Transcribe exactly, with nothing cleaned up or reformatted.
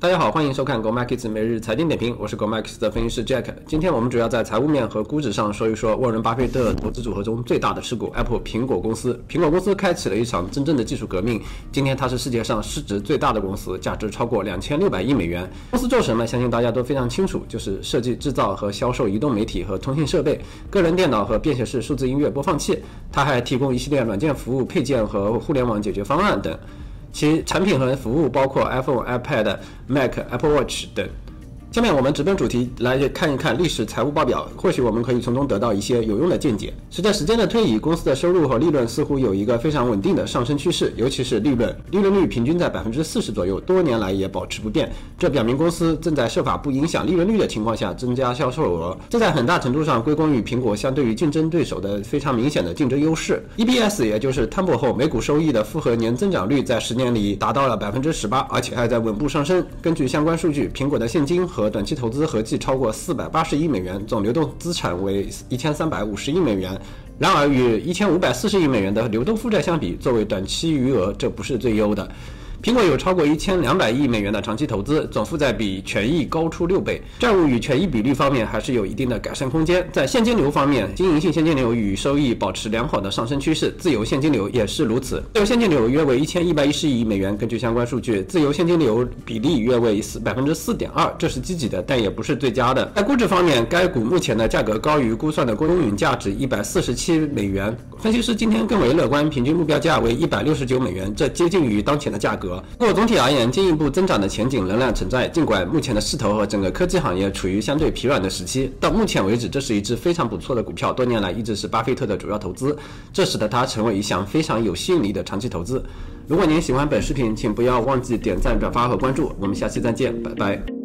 大家好，欢迎收看 GoMarkets 每日财经点评，我是 GoMarkets 的分析师 Jack。今天我们主要在财务面和估值上说一说沃伦巴菲特投资组合中最大的持股 Apple 苹果公司。苹果公司开启了一场真正的技术革命，今天它是世界上市值最大的公司，价值超过两千六百亿美元。公司做什么，相信大家都非常清楚，就是设计、制造和销售移动媒体和通信设备、个人电脑和便携式数字音乐播放器。它还提供一系列软件服务配件和互联网解决方案等。其产品和服务包括 iPhone、iPad、Mac、Apple Watch 等。下面我们直奔主题来看一看历史财务报表，或许我们可以从中得到一些有用的见解。随着时间的推移，公司的收入和利润似乎有一个非常稳定的上升趋势，尤其是利润，利润率平均在 百分之四十 左右，多年来也保持不变。这表明公司正在设法不影响利润率的情况下增加销售额，这在很大程度上归功于苹果相对于竞争对手的非常明显的竞争优势。E P S 也就是摊薄后每股收益的复合年增长率在十年里达到了 百分之十八， 而且还在稳步上升。根据相关数据，苹果的现金和短期投资合计超过四百八十亿美元，总流动资产为一千三百五十亿美元。然而与一千五百四十亿美元的流动负债相比，作为短期余额，这不是最优的。苹果有超过一千两百亿美元的长期投资，总负债比权益高出六倍，债务与权益比率方面还是有一定的改善空间。在现金流方面，经营性现金流与收益保持良好的上升趋势，自由现金流也是如此。自由现金流约为一千一百一十亿美元，根据相关数据，自由现金流比例约为 百分之四点二， 这是积极的，但也不是最佳的。在估值方面，该股目前的价格高于估算的公允价值一百四十七美元，分析师今天更为乐观，平均目标价为一百六十九美元，这接近于当前的价格。不过总体而言，进一步增长的前景仍然存在，尽管目前的势头和整个科技行业处于相对疲软的时期，到目前为止，这是一只非常不错的股票，多年来一直是巴菲特的主要投资，这使得它成为一项非常有吸引力的长期投资。如果您喜欢本视频，请不要忘记点赞、转发和关注，我们下期再见，拜拜。